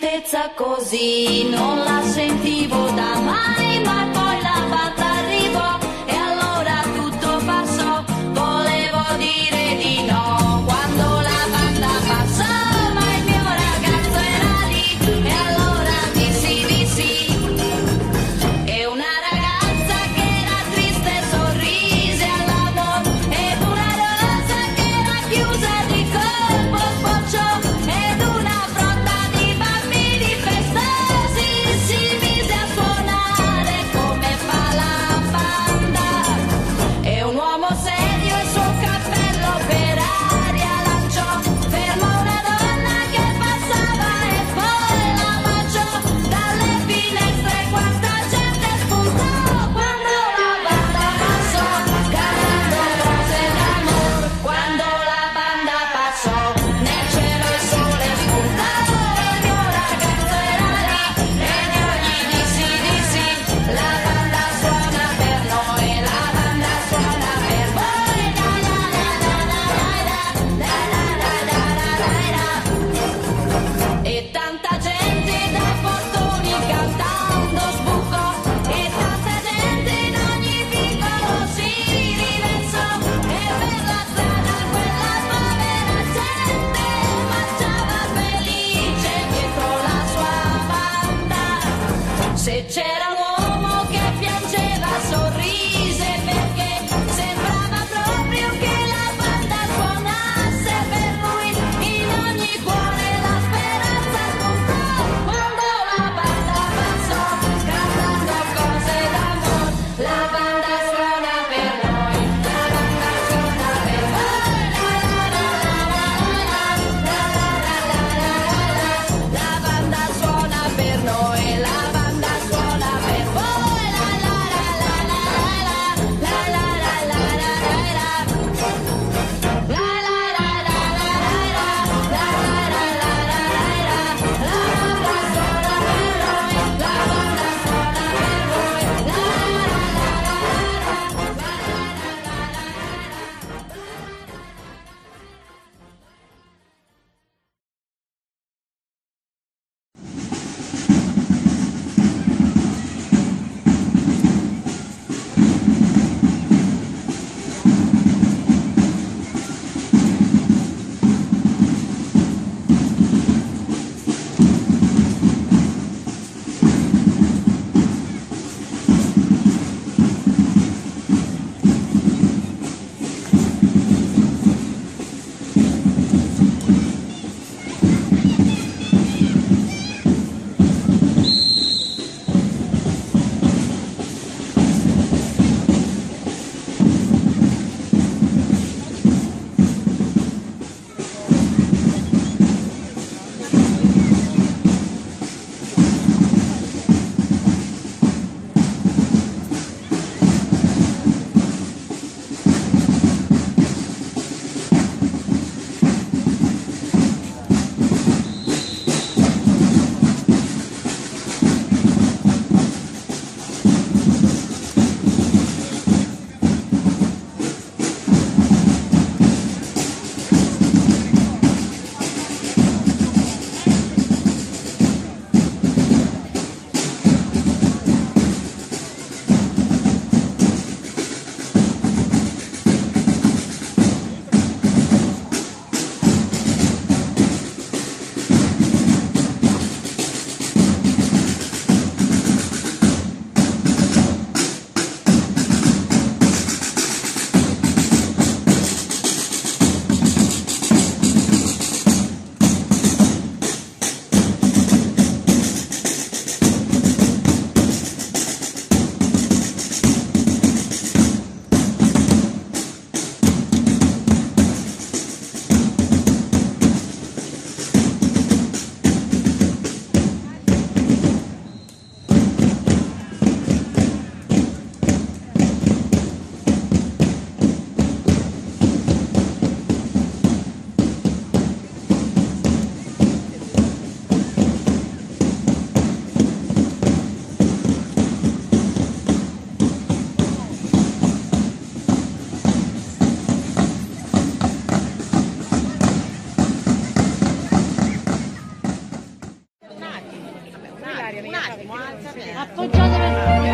freschezza così non la sentivo da mai, ma poi la banda arrivò e allora tutto passò. Volevo dire di no quando la banda passò, ma il mio ragazzo era lì e allora dissi di sì. E una ragazza che era triste sorrise all'amor, ed una rosa che era chiusa di colpo sbocciò, ed una frotta di bambini festosi si mise a suonare come fa la banda. E un uomo serio il suo cappello per aria lanciò, fermò una donna che passava e poi la baciò. Dalle finestre quanta gente spuntò quando la banda passò, cantando cose d'amor. Quando la banda passò, nel cielo il sole spuntò, il mio ragazzo era lì ed io gli dissi di sì. La banda suona per noi, la banda suona per voi. La la la la la la la la la la. E tanta gente da portoni cantando sbucò, e tanta gente in ogni vicolo si riversò, e per la strada quella povera gente marciava felice dietro la sua banda. Se c'era un uomo che piangeva sorrise perché sembrava proprio che la banda suonasse per lui. In ogni cuore la speranza spuntò quando la banda passò, cantando cose d'amor. La banda suona per noi, la banda suona per voi. La la la la la la la la la la la. La banda suona per noi, la banda suona per Appoggiate per